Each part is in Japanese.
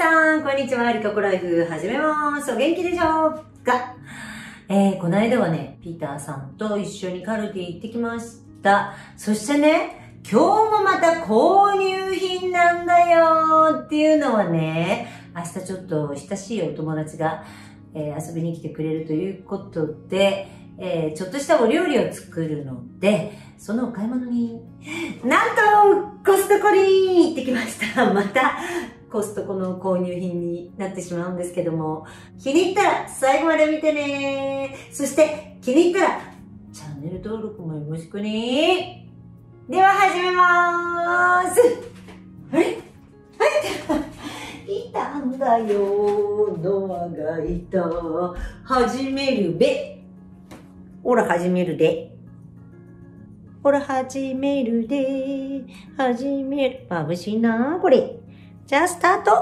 さん、こんにちは。リカコライフ、始めます。お元気でしょうか？この間はね、ピーターさんと一緒にカルディ行ってきました。そしてね、今日もまた購入品なんだよっていうのはね、明日ちょっと親しいお友達が、遊びに来てくれるということで、ちょっとしたお料理を作るので、そのお買い物に、なんとコストコに行ってきました。またコストコの購入品になってしまうんですけども、気に入ったら最後まで見てね。そして気に入ったらチャンネル登録もよろしくね。では始めまーす。あれいたんだよ、ノアがいた。始めるべ。ほら始めるで。ほら始めるで。始める。眩しいなこれ。じゃあスタート。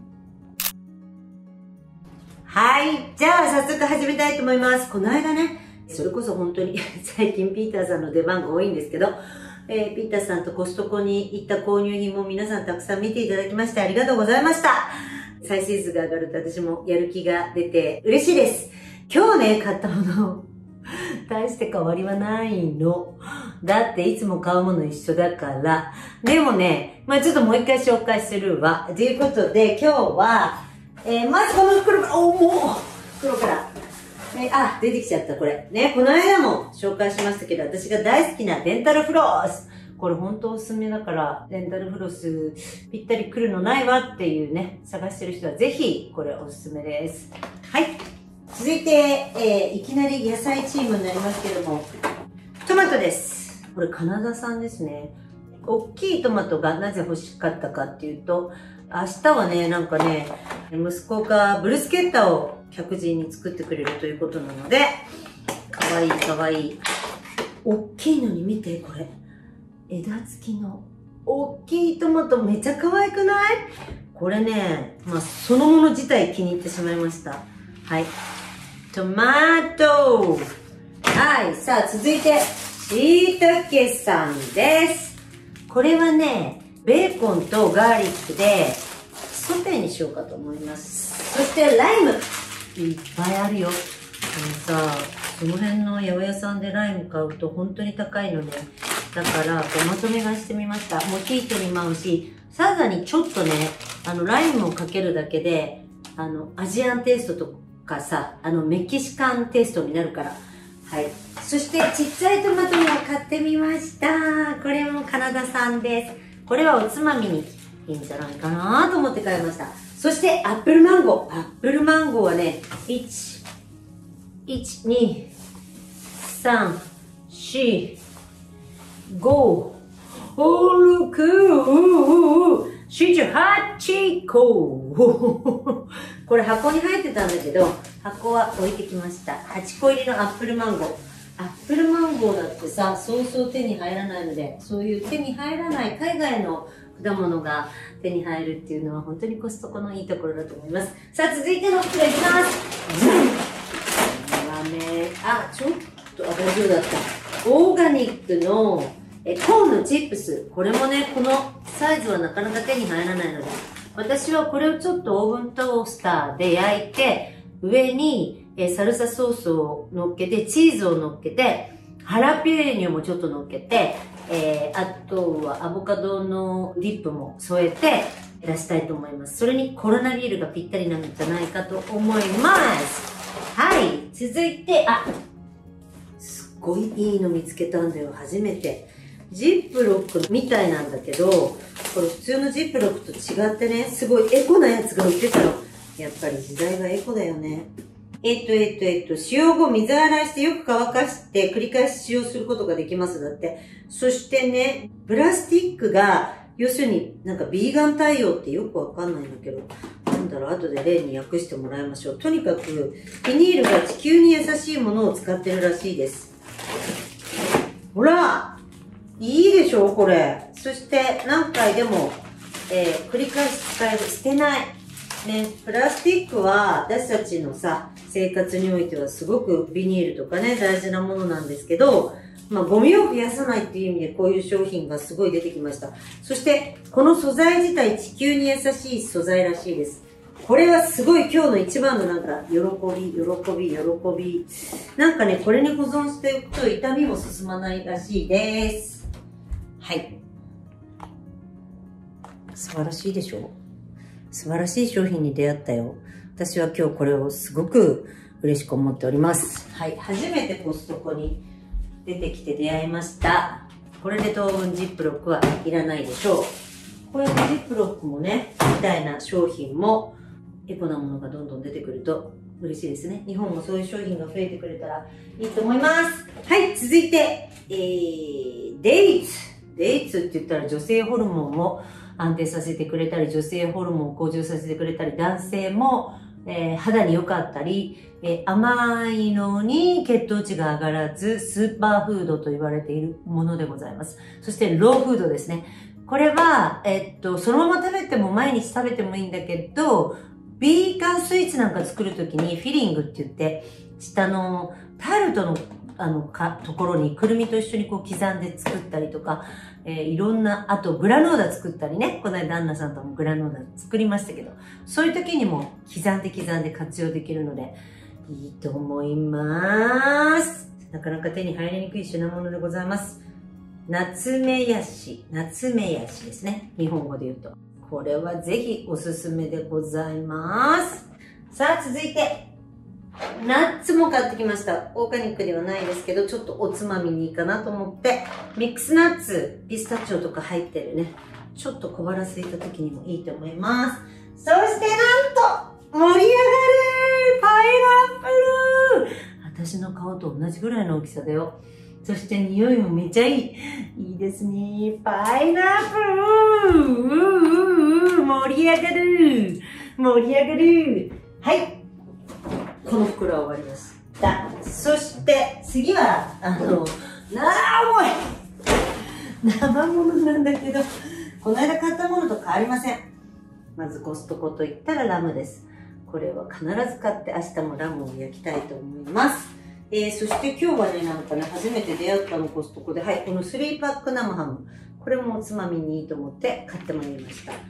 はい。じゃあ早速始めたいと思います。この間ね、それこそ本当に最近ピーターさんの出番が多いんですけど、ピーターさんとコストコに行った購入品も皆さんたくさん見ていただきましてありがとうございました。再生数が上がると私もやる気が出て嬉しいです。今日ね、買ったもの、大して変わりはないの。だっていつも買うもの一緒だから。でもね、ちょっともう一回紹介するわ。ということで今日は、まずこの袋から、もう袋から。出てきちゃった、これ。ね、この間も紹介しましたけど、私が大好きなデンタルフロス。これ本当おすすめだから、デンタルフロスぴったり来るのないわっていうね、探してる人はぜひ、これおすすめです。はい。続いて、いきなり野菜チームになりますけども、トマトです。これカナダ産ですね。大きいトマトがなぜ欲しかったかっていうと、明日はね、なんかね、息子がブルスケッタを客人に作ってくれるということなので、かわいいかわいい。大きいのに見て、これ。枝付きの大きいトマトめちゃ可愛くない？これね、そのもの自体気に入ってしまいました。はい。トマト。はい。さあ、続いて、椎茸さんです。これはね、ベーコンとガーリックで、ソテーにしようかと思います。そして、ライム。いっぱいあるよ。さ、その辺の八百屋さんでライム買うと本当に高いので、だから、まとめ買いしてみました。モヒートにも合うし、サラダにちょっとね、ライムをかけるだけで、アジアンテイストとかさ、メキシカンテイストになるから。はい。そして、ちっちゃいトマトも買ってみました。これもカナダ産です。これはおつまみにいいんじゃないかなと思って買いました。そして、アップルマンゴー。アップルマンゴーはね、1、2、3、4、5、6、7、8個。これ箱に入ってたんだけど、箱は置いてきました。8個入りのアップルマンゴー。アップルマンゴーだってさ、そうそう手に入らないので、そういう手に入らない海外の果物が手に入るっていうのは本当にコストコのいいところだと思います。さあ、続いての袋いきます。これはね、ちょっと、大丈夫だった。オーガニックのコーンのチップス。これもね、このサイズはなかなか手に入らないので、私はこれをちょっとオーブントースターで焼いて、上にサルサソースを乗っけて、チーズを乗っけて、ハラペーニョもちょっと乗っけて、あとはアボカドのディップも添えて出したいと思います。それにコロナビールがぴったりなんじゃないかと思います。はい。続いて、すっごいいいの見つけたんだよ。初めて。ジップロックみたいなんだけど、これ普通のジップロックと違ってね、すごいエコなやつが売ってたの。やっぱり時代がエコだよね。使用後水洗いしてよく乾かして繰り返し使用することができます。だって。そしてね、プラスチックが、要するになんかビーガン対応ってよくわかんないんだけど、なんだろう、後で例に訳してもらいましょう。とにかく、ビニールが地球に優しいものを使ってるらしいです。ほらいいでしょこれ。そして何回でも、繰り返し使える。捨てない。ね、プラスチックは私たちのさ、生活においてはすごくビニールとかね、大事なものなんですけど、ゴミを増やさないっていう意味でこういう商品がすごい出てきました。そして、この素材自体地球に優しい素材らしいです。 これはすごい今日の一番のなんか、喜び。なんかね、これに保存しておくと痛みも進まないらしいです。はい。素晴らしいでしょ？素晴らしい商品に出会ったよ。私は今日これをすごく嬉しく思っております。はい。初めてコストコに出てきて出会いました。これで当分ジップロックはいらないでしょう。こうやってジップロックもね、みたいな商品もエコなものがどんどん出てくると嬉しいですね。日本もそういう商品が増えてくれたらいいと思います。はい、続いて、デイツ。デイツって言ったら女性ホルモンを安定させてくれたり、女性ホルモンを向上させてくれたり、男性も、肌に良かったり、甘いのに血糖値が上がらず、スーパーフードと言われているものでございます。そしてローフードですね。これは、そのまま食べても毎日食べてもいいんだけど、ビーガンスイーツなんか作るときにフィリングって言って、下のタルトのところにくるみと一緒にこう刻んで作ったりとか、いろんな、あとグラノーラ作ったりね、この間旦那さんともグラノーラ作りましたけど、そういう時にも刻んで活用できるので、いいと思います。なかなか手に入りにくい品物でございます。夏目ヤシですね。日本語で言うと。これはぜひおすすめでございます。さあ続いて、ナッツも買ってきました。オーガニックではないですけど、ちょっとおつまみにいいかなと思って、ミックスナッツ、ピスタチオとか入ってるね、ちょっと小腹空いた時にもいいと思います。そしてなんと、盛り上がるパイナップル、私の顔と同じぐらいの大きさだよ。そして匂いもめっちゃいい。いいですね。パイナップル盛り上がるはい。この袋は終わりました。そして、次は、重い生ものなんだけど、この間買ったものと変わりません。まずコストコといったらラムです。これは必ず買って明日もラムを焼きたいと思います。そして今日はね、なんかね、初めて出会ったのコストコで、はい、この3パック生ハム。これもおつまみにいいと思って買ってもらいました。はい。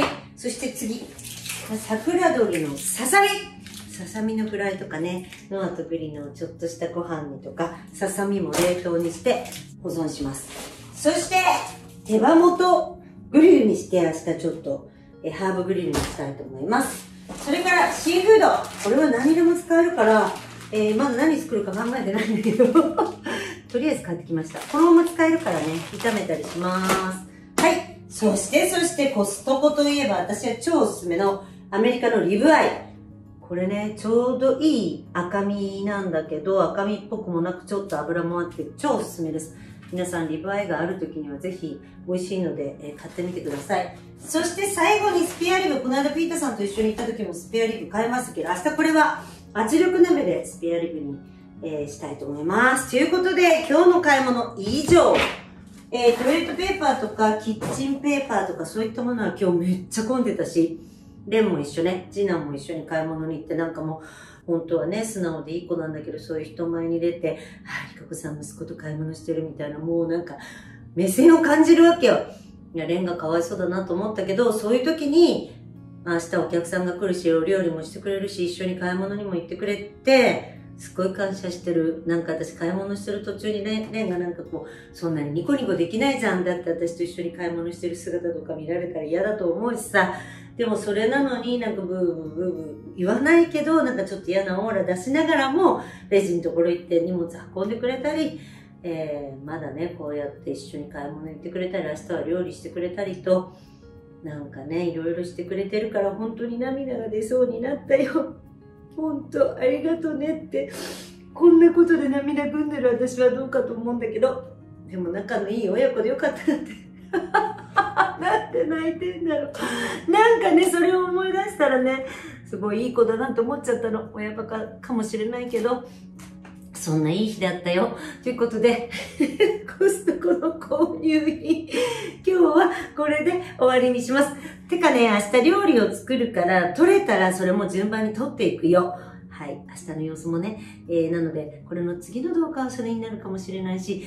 そして次。桜鶏のささみのフライとかね、ノアとグリのちょっとしたご飯にとか、ささみも冷凍にして保存します。そして、手羽元グリルにして明日ちょっと、ハーブグリルにしたいと思います。それからシーフード。これは何でも使えるから、まだ何作るか考えてないんだけど、とりあえず買ってきました。このまま使えるからね、炒めたりします。はい。そしてコストコといえば私は超おすすめのアメリカのリブアイ。これね、ちょうどいい赤身なんだけど、赤身っぽくもなくちょっと脂もあって超おすすめです。皆さんリブアイがある時にはぜひ美味しいので、買ってみてください。そして最後にスペアリブ。この間ピーターさんと一緒に行った時もスペアリブ買いましたけど、明日これは圧力鍋でスペアリブに、したいと思います。ということで、今日の買い物以上。トイレットペーパーとかキッチンペーパーとかそういったものは今日めっちゃ混んでたし、レンも一緒ね、次男も一緒に買い物に行って、なんかもう、本当はね、素直でいい子なんだけど、そういう人前に出て、リカ子さん息子と買い物してるみたいな、もうなんか、目線を感じるわけよ。いや、レンがかわいそうだなと思ったけど、そういう時に、明日お客さんが来るし、お料理もしてくれるし、一緒に買い物にも行ってくれて、すごい感謝してる。なんか私買い物してる途中にレンがなんかこう、そんなにニコニコできないじゃん。だって私と一緒に買い物してる姿とか見られたら嫌だと思うしさ。でもそれなのになんかブーブー言わないけど、なんかちょっと嫌なオーラ出しながらも、レジのところ行って荷物運んでくれたり、まだね、こうやって一緒に買い物行ってくれたり、明日は料理してくれたりと、なんかね、いろいろしてくれてるから本当に涙が出そうになったよ。本当ありがとねって、こんなことで涙ぐんでる私はどうかと思うんだけど、でも仲のいい親子でよかったなってなんで泣いてんだろう。なんかね、それを思い出したらね、すごいいい子だなと思っちゃったの。親バカかもしれないけど、そんないい日だったよ。ということで、コストコの購入品、今日はこれで終わりにします。てかね、明日料理を作るから、取れたらそれも順番に取っていくよ。はい。明日の様子もね。なので、これの次の動画はそれになるかもしれないし、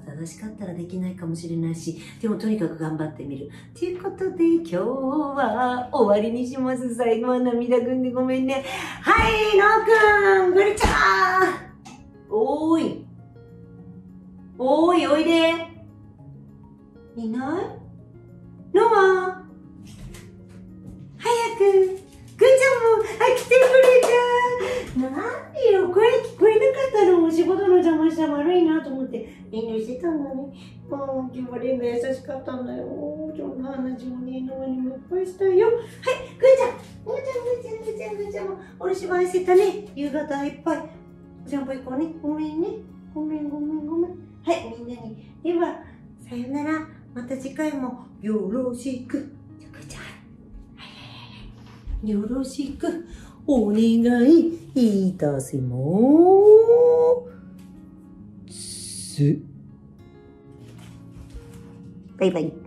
正しかったらできないかもしれないし、でもとにかく頑張ってみる。ということで今日は終わりにします。最後は涙ぐんでごめんね。はい、のーくん、ぐりちゃーおーい。おーい、おいで。いないのは早く。ぐーちゃんも、来てくれた。なんでよ、声聞こえなかったの。お仕事の邪魔した悪いなと思って。遠慮してたんだね。今日はレンが優しかったんだよ。そんな話もね、のにもいっぱいしたよ。はい、ぐーちゃん。ぐーちゃんも、お留守番してたね。夕方いっぱい。お散歩行こうね。ごめんね。ごめん。はい、みんなに。では、さよなら。また次回もよろしく。ぐーちゃん。よろしくお願いいたします。バイバイ。